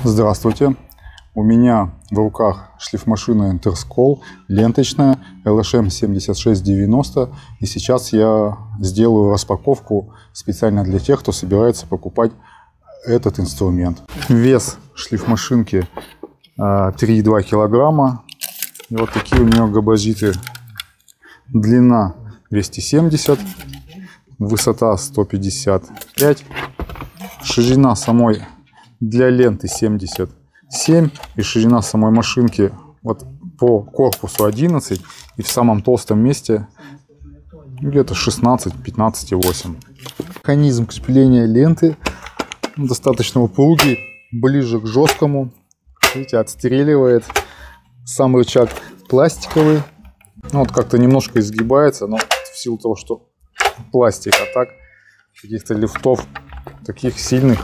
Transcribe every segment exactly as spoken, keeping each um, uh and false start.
Здравствуйте! У меня в руках шлифмашина Interscol, ленточная, эл эш эм семьдесят шесть девяносто. И сейчас я сделаю распаковку специально для тех, кто собирается покупать этот инструмент. Вес шлифмашинки три и два килограмма. И вот такие у нее габариты. Длина двести семьдесят, высота сто пятьдесят пять, ширина самой для ленты семьдесят семь и ширина самой машинки вот по корпусу одиннадцать и в самом толстом месте где-то шестнадцать пятнадцать и восемь. Механизм крепления ленты достаточно упругий, ближе к жесткому. Видите, отстреливает. Сам рычаг пластиковый. Ну, вот как-то немножко изгибается, но в силу того, что пластик, а так каких-то лифтов таких сильных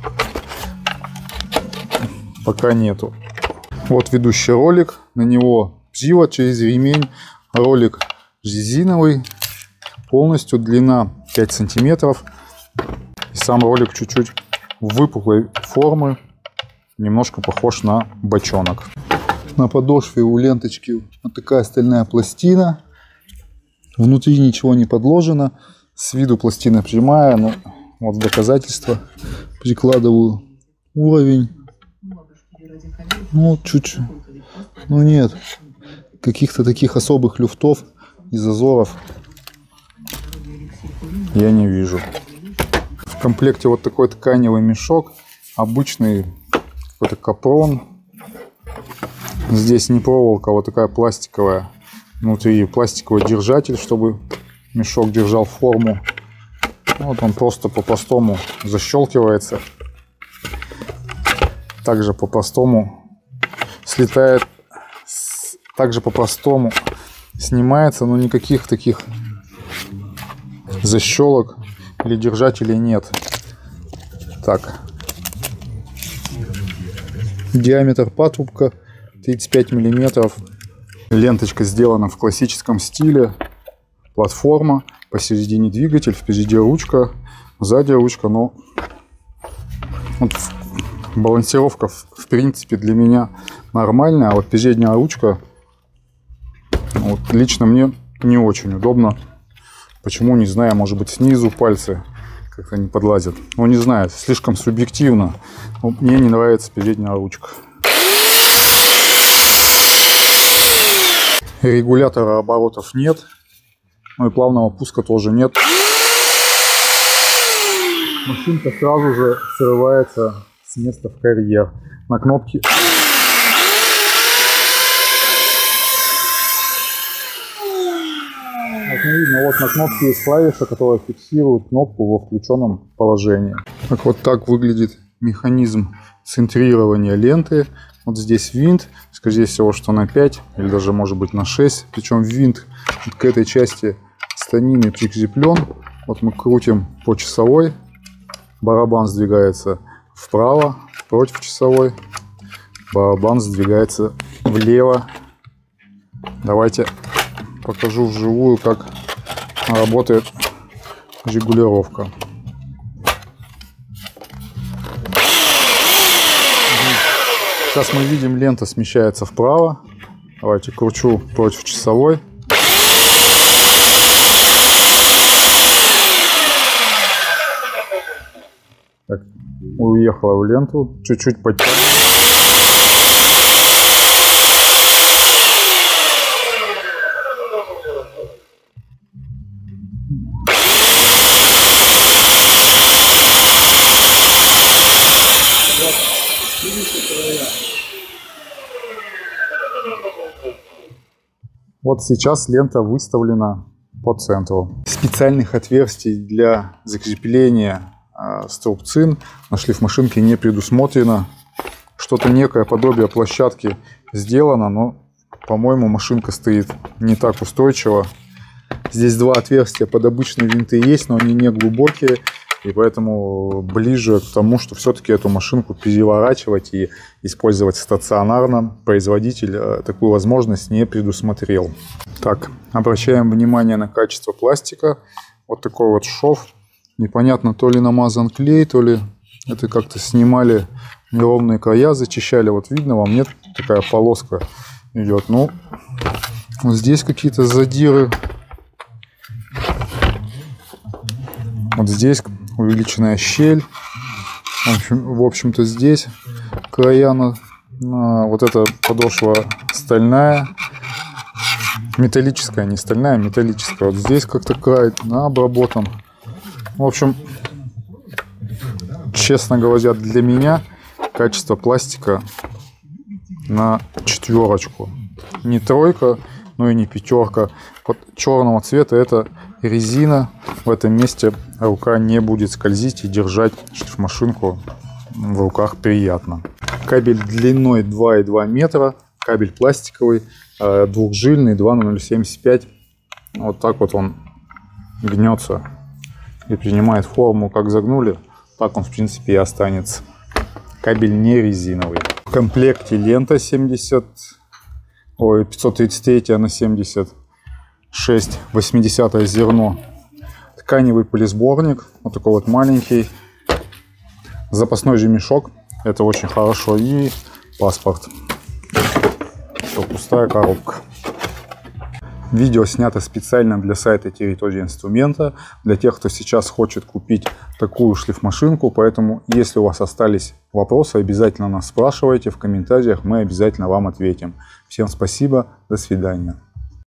пока нету. Вот ведущий ролик, на него привод через ремень, ролик резиновый, полностью длина пять сантиметров. И сам ролик чуть-чуть выпуклой формы, немножко похож на бочонок. На подошве у ленточки вот такая стальная пластина, внутри ничего не подложено, с виду пластина прямая, но вот доказательства прикладываю уровень. Ну, чуть-чуть. Ну, нет. Каких-то таких особых люфтов и зазоров я не вижу. В комплекте вот такой тканевый мешок. Обычный какой-то капрон. Здесь не проволока, а вот такая пластиковая. Внутри пластиковый держатель, чтобы мешок держал форму. Вот он просто по-простому защелкивается. Также по-простому слетает, также по-простому снимается, но никаких таких защелок или держателей нет. Так, диаметр патрубка тридцать пять миллиметров. Ленточка сделана в классическом стиле. Платформа, посередине двигатель, впереди ручка, сзади ручка, но вот балансировка в принципе для меня нормальная, а вот передняя ручка вот, лично мне не очень удобно. Почему, не знаю, может быть снизу пальцы как-то не подлазят. Ну не знаю, слишком субъективно. Но мне не нравится передняя ручка. Регулятора оборотов нет. Ну и плавного пуска тоже нет. Машинка сразу же срывается с места в карьер. На кнопке вот не видно, вот на кнопке есть клавиша, которая фиксирует кнопку во включенном положении. Так вот так выглядит механизм центрирования ленты. Вот здесь винт, скорее всего, что на пять или даже может быть на шесть. Причем винт вот к этой части станины прикреплен. Вот мы крутим по часовой, барабан сдвигается вправо, против часовой, барабан сдвигается влево. Давайте покажу вживую, как работает регулировка. Сейчас мы видим, лента смещается вправо. Давайте кручу против часовой. Так, уехала в ленту, чуть-чуть подтягиваю. Вот сейчас лента выставлена по центру. Специальных отверстий для закрепления э, струбцин на шлифмашинке не предусмотрено. Что-то некое подобие площадки сделано, но, по-моему, машинка стоит не так устойчиво. Здесь два отверстия под обычные винты есть, но они не глубокие. И поэтому ближе к тому, что все-таки эту машинку переворачивать и использовать стационарно, производитель такую возможность не предусмотрел. Так, обращаем внимание на качество пластика. Вот такой вот шов. Непонятно, то ли намазан клей, то ли это как-то снимали неровные края зачищали. Вот видно, вам нет, такая полоска идет. Ну, вот здесь какие-то задиры. Вот здесь увеличенная щель. В общем, в общем-то здесь края на, на вот эта подошва стальная. Металлическая, не стальная, металлическая. Вот здесь как-то край обработан. В общем, честно говоря, для меня качество пластика на четверочку. Не тройка, но и не пятерка. Вот черного цвета это резина. В этом месте рука не будет скользить и держать шлифмашинку в руках приятно. Кабель длиной два и два метра. Кабель пластиковый, двухжильный, два на ноль семьдесят пять. Вот так вот он гнется и принимает форму, как загнули, так он в принципе и останется. Кабель не резиновый. В комплекте лента семьдесят, ой, пятьсот тридцать три на семьдесят шесть, восьмидесятое зерно. Тканевый полисборник, вот такой вот маленький. Запасной же мешок, это очень хорошо. И паспорт. Все, пустая коробка. Видео снято специально для сайта Территория инструмента, для тех, кто сейчас хочет купить такую шлифмашинку. Поэтому, если у вас остались вопросы, обязательно нас спрашивайте в комментариях, мы обязательно вам ответим. Всем спасибо, до свидания.